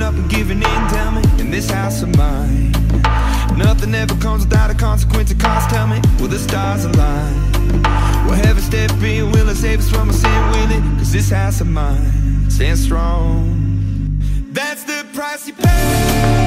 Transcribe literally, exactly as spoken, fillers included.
giving up and giving in, tell me, in this house of mine. Nothing ever comes without a consequence of cost, tell me, will the stars align? Will heaven step in, will it save us from our sin, will it? Cause this house of mine stands strong. That's the price you pay.